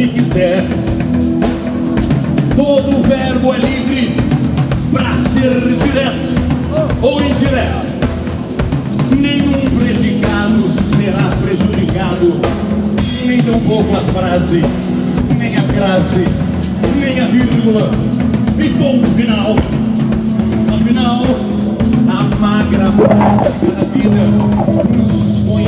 que quiser. Todo verbo é livre para ser direto ou indireto. Nenhum predicado será prejudicado, nem tampouco a frase, nem a crase, nem a vírgula e ponto final. Afinal, a magra prática da vida nos põe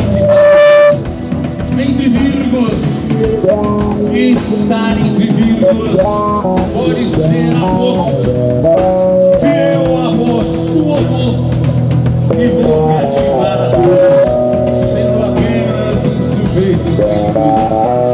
entre vírgulas. E estar entre vírgulas pode ser aposto. Eu aposto o oposto e vou cativar a todos, sendo apenas um sujeito simples.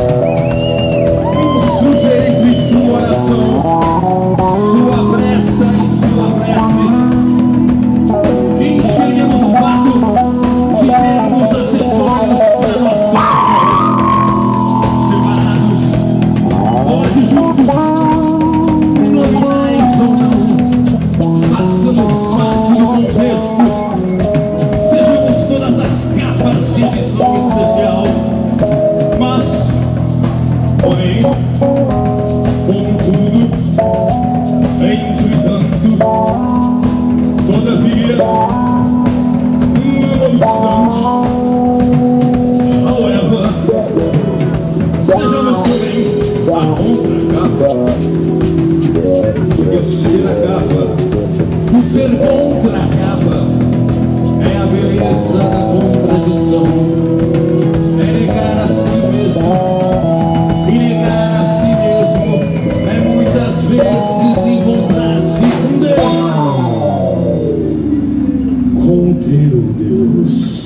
Um sujeito e sua oração, sua pressa e sua prece. Encheríamos o fato de termos acessórios para nossa separados, olhos juntos, nominais ou não, façamos parte do contexto, sejamos todas as capas de edição especial, mas, porém, contudo, entretanto, todavia, não obstante, however, sejamos também a contracapa, porque ser a capa, o ser contra a capa, é a beleza da contradição, é negar a si mesmo, e negar a si mesmo é muitas vezes encontrar-se com Deus, com o teu Deus.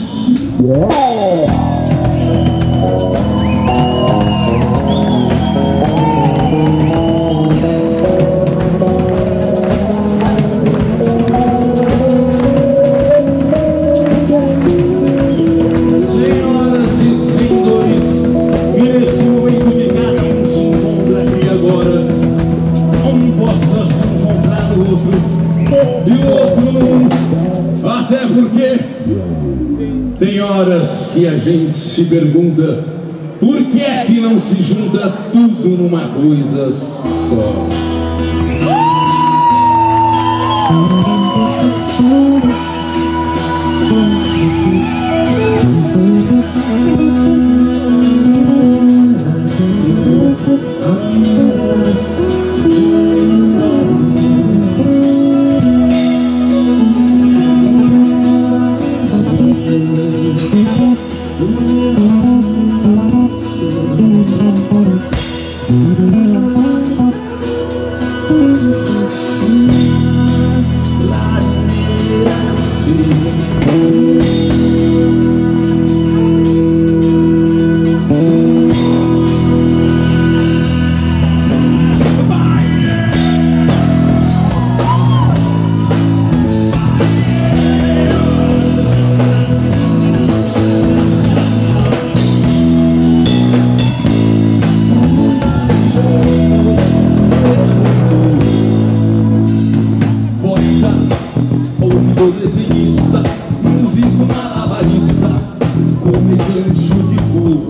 Senhoras e senhores, e nesse momento que cada um se encontra aqui agora, um possa se encontrar no outro e o outro no um, até porque tem horas que a gente se pergunta por que é que não se junta tudo numa coisa só. Desenhista, músico, malabarista, comediante, o que for.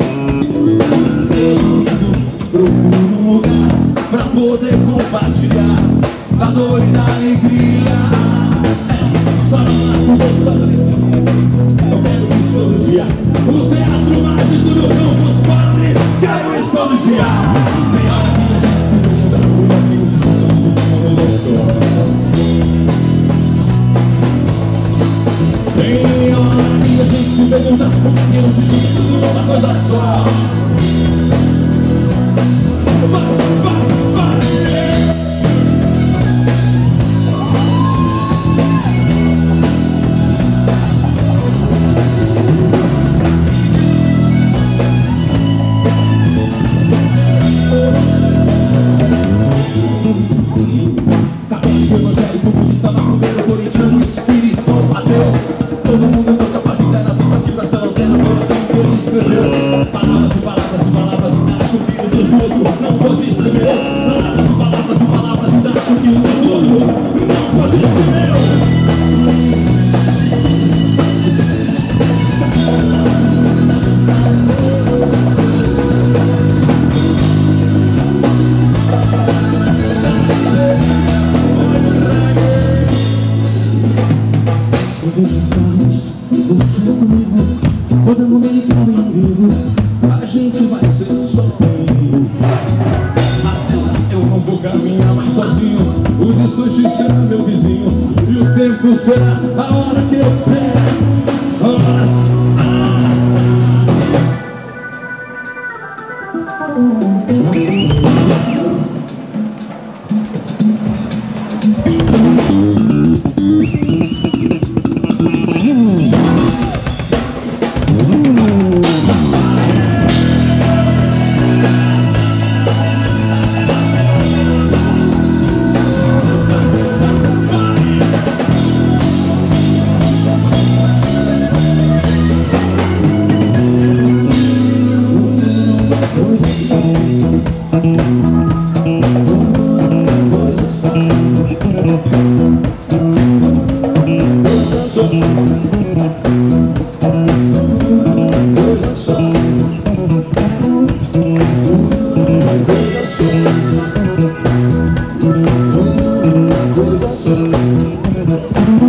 Procuro um lugar pra poder compartilhar a dor e a alegria. Só não eu quero isso todo dia. O teatro mágico do Campus Party, quero isso todo dia. Tem hora que a gente se pergunta por amigos que estão tem hora que a gente se pergunta por que não se junta tudo numa coisa só. Vai, vai, vai! Católico, evangélico, budista, macumbeiro, corintiano, espírito, ateu. Todo mundo gosta pra gente na tentativa, essa lanterna, toda assim que ele escreveu. Palavras e palavras. e o tempo será a hora que eu quiser. Coisa só.